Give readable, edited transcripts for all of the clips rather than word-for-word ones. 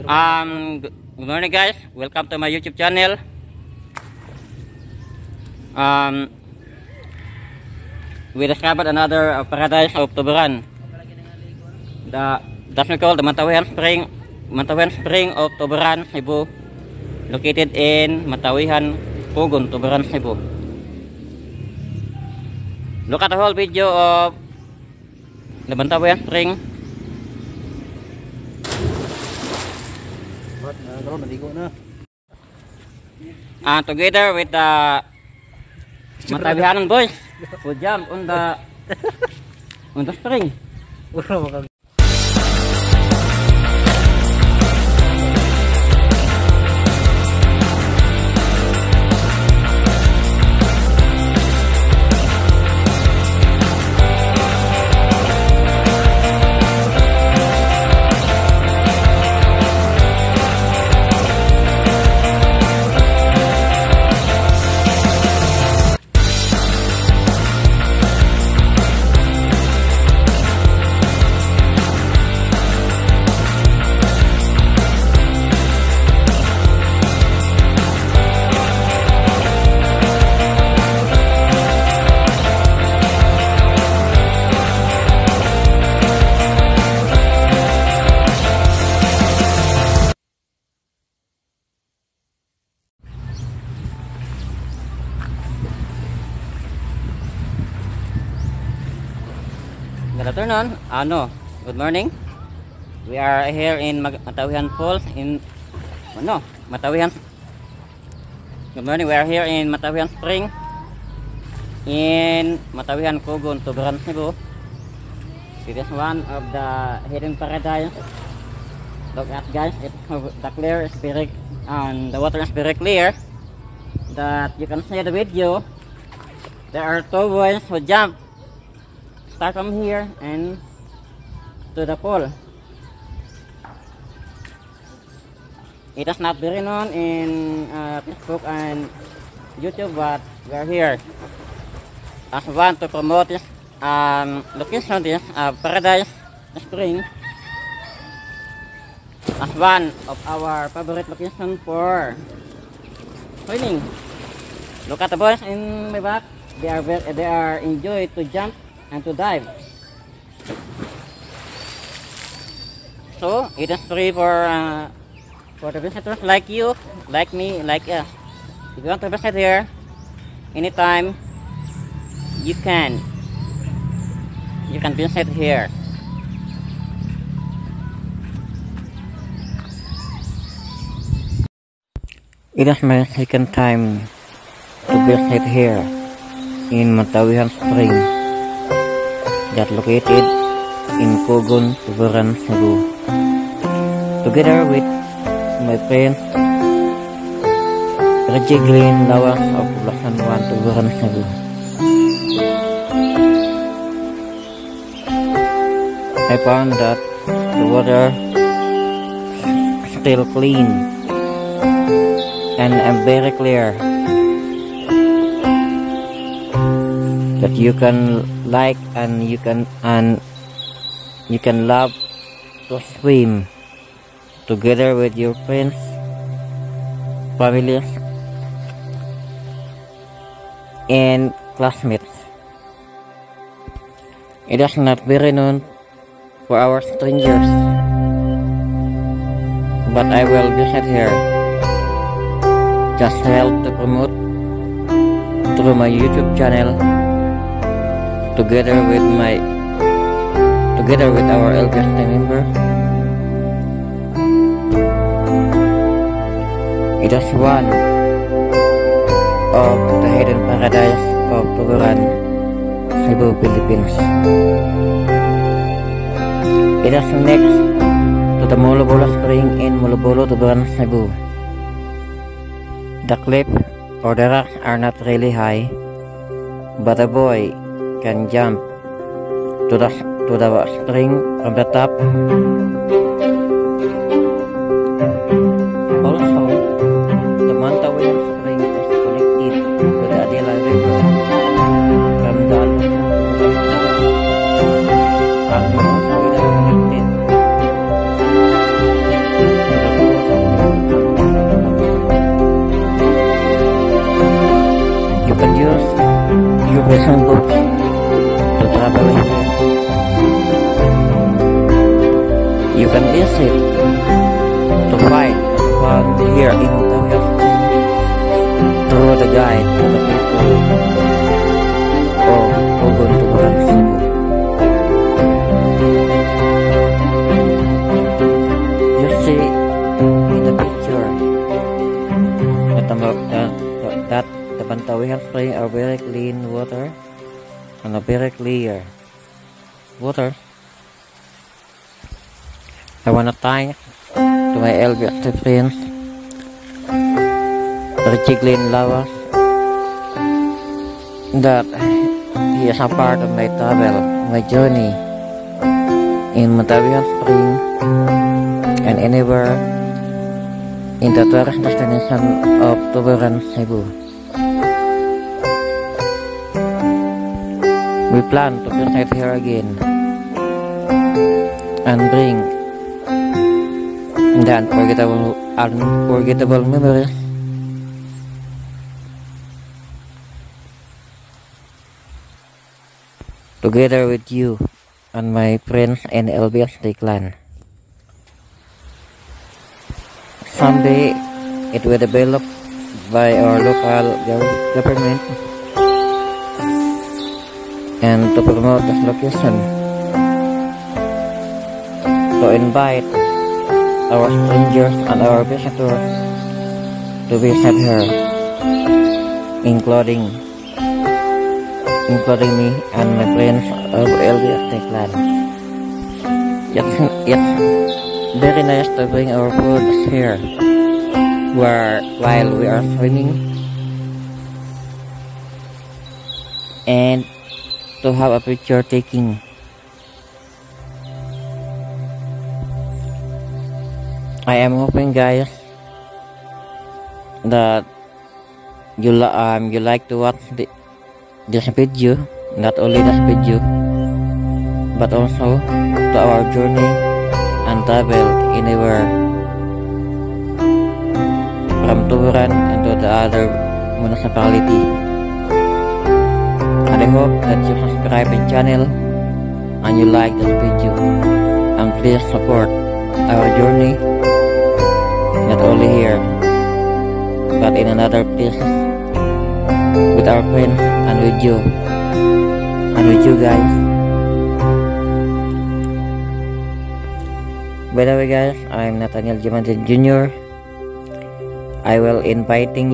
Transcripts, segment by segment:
Good morning, guys. Welcome to my YouTube channel. We discovered another paradise of Tuburan. That's called the Matawihan Spring of Tuburan, Cebu, located in Matawihan, Pugon, Tuburan, Cebu. Look at the whole video of the Matawihan Spring. And together with the Matawihanan boys who jump on the spring. Good afternoon. Good morning. We are here in Matawihan Falls in Matawihan. Good morning. We are here in Matawihan Spring in Matawihan, Pugon, Tuburan, Cebu. It is one of the hidden paradise. Look at, guys, the water is very clear that you can see the video. There are two boys who jump. Start from here and to the pool. It is not very known in Facebook and YouTube, but we are here as one to promote this location, this Paradise Spring, as one of our favorite location for swimming. Look at the boys in my back. They are enjoy to jump and to dive. So it is free for the visitors like you, like me, like us. If you want to visit here anytime, you can visit here. It is my second time to visit here in Matawihan Spring, that located in Pugon, Tuburan, Cebu. Together with my friend Reggie Glenn Lawas of Poblacion 1, Tuburan, Cebu. I found that the water is still clean and very clear, that you can like and you can love to swim together with your friends, family, and classmates. It is not very known for our strangers, but I will visit here just help to promote through my YouTube channel, together with our LPST member. It is one of the hidden paradise of Tuburan, Cebu, Philippines. It is next to the Molobolo Spring in Molobolo, Tuburan, Cebu. The cliff or the rocks are not really high, but a boy can jump to the spring from the top. Also, the Matawihan Spring is connected to the Adela River from the and also it is connected to the you can easy to find found here in Tawil through the guide to the people of Tugon, Tuburan, Cebu. You see in the picture that the Bantawihan spring are very clean water and a very clear water. I wanna thank to my LBS friends, Richiglin Lava, that he is a part of my travel, my journey in Bantawihan Spring and anywhere in the tourist destination of Tuburan, Cebu. We plan to visit here again and bring the unforgettable memories together with you and my friends and LBS clan. Someday it will be developed by our local government and to promote this location, to invite our strangers and our visitors to visit here, including me and my friends of LBS clan. It's very nice to bring our food here while we are swimming and to have a picture taking. I am hoping, guys, that you like to watch this video, not only this video, but also to our journey and travel anywhere from Tuburan and to the other municipality. And I hope that you subscribe the channel and you like this video, and please support our journey, not only here but in another place with our friends and with you guys. By the way, guys, I'm Nathaniel Jimantin Jr. I will inviting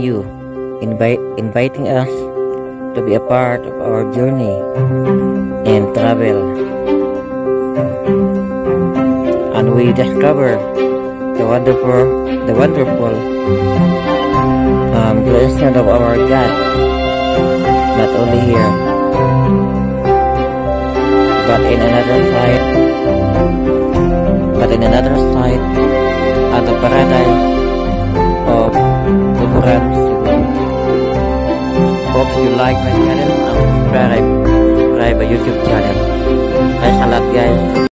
us to be a part of our journey and travel, and we discover the wonderful creation of our God, not only here but in another side at the paradise of Tuburan, Cebu. Hope you like my channel and subscribe my YouTube channel. Thanks a lot, guys.